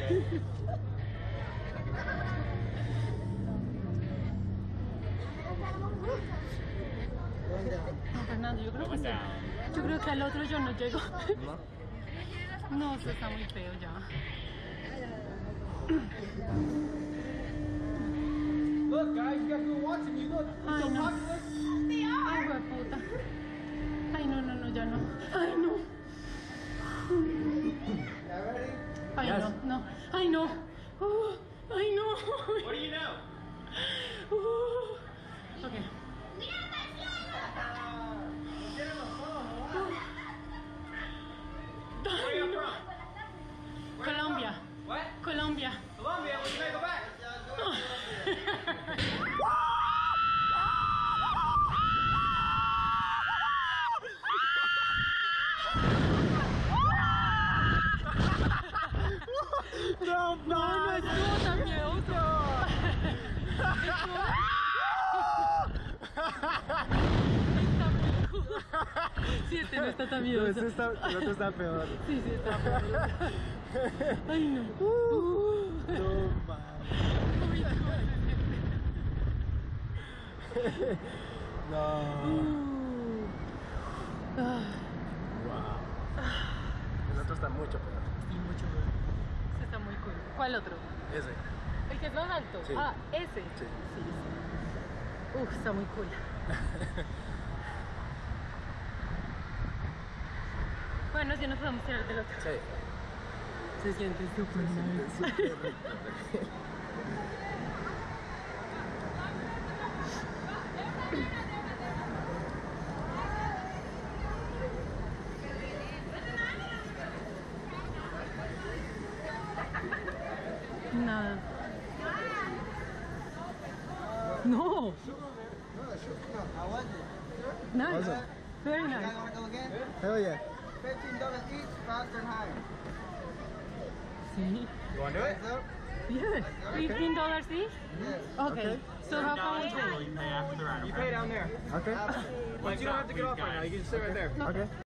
No, Fernando, yo creo que sí. Yo creo que al otro yo no llego. No, eso está muy feo ya. Look, guys, you got people watching you. Look, it's so popular. Ay, puta. Ay, no, no, no, ya no. Ay, no. Ay, no, no. Ay, no. Ay, no. What do you know? Okay. Where you from? Colombia. What? Colombia. Colombia, when you gotta go back. No, no estuvo tan miedoso. Sí, este no está tan miedoso. No, el otro está peor. Sí, sí, está peor. Ay, no. No mames. No. Wow. El otro está mucho peor. Sí, mucho peor. Este está muy cool. ¿Cuál otro? Ese. ¿El que es más alto? Sí. Ah, ese. Sí. Sí, sí. Está muy cool. Bueno, sí nos podemos tirar del otro. Sí. Se siente súper nice. Súper rico. Nada. No. How was it? Nice. Awesome. Very You guys nice. wanna go again? Hell yeah. $15 each, faster and higher. Sí. You wanna do it? Yes. $15 each? Yes. Okay. So how far we pay? You pay down there. Okay. But you don't have to get off right now. You can sit right there. Okay.